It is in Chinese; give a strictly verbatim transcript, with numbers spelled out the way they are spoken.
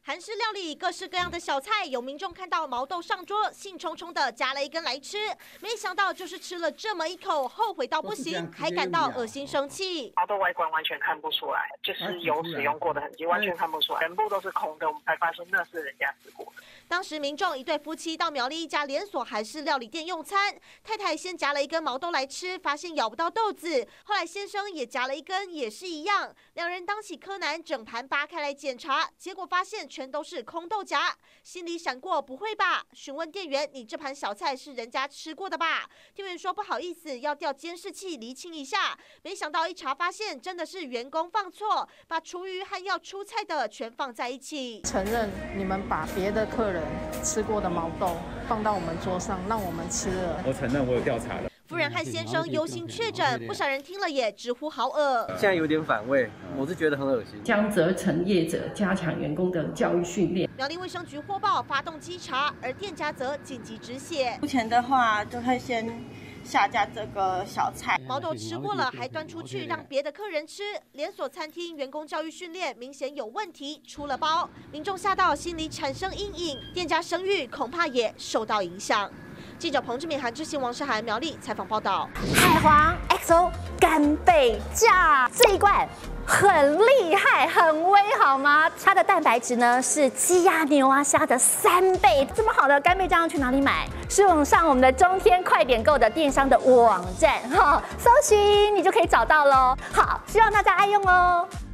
韩式料理各式各样的小菜，有民众看到毛豆上桌，兴冲冲的夹了一根来吃，没想到就是吃了这么一口，后悔到不行，还感到恶心生气。 毛豆外观完全看不出来，就是有使用过的痕迹，完全看不出来，全部都是空的，我们才发现那是人家吃过的。 当时民众一对夫妻到苗栗一家连锁韩式料理店用餐，太太先夹了一根毛豆来吃，发现咬不到豆子，后来先生也夹了一根，也是一样，两人当起柯南，整盘扒开来检查，结果发现全都是空豆荚，心里闪过不会吧？询问店员，你这盘小菜是人家吃过的吧？店员说不好意思，要调监视器厘清一下，没想到一查发现真的是员工放错，把厨余和要出菜的全放在一起。 承认你们把别的客人吃过的毛豆放到我们桌上，让我们吃了。 我承认我有调查了。 夫人和先生忧心确诊，不少人听了也直呼好恶。 现在有点反胃，我是觉得很恶心。 将责成业者加强员工的教育训练。 苗栗卫生局获报发动稽查，而店家则紧急止血。 目前的话，就会先下架这个小菜。 毛豆吃过了，还端出去让别的客人吃，连锁餐厅员工教育训练明显有问题，出了包，民众吓到心里产生阴影，店家声誉恐怕也受到影响。记者彭志敏、韩志信、王世涵苗栗采访报道。 海皇 X O 干贝酱这一罐很厉害，很威，好吗？它的蛋白质呢是鸡鸭牛啊虾的三倍。这么好的干贝酱去哪里买？是用上我们的中天快点购的电商的网站哈，搜寻你就可以找到喽。好，希望大家爱用哦。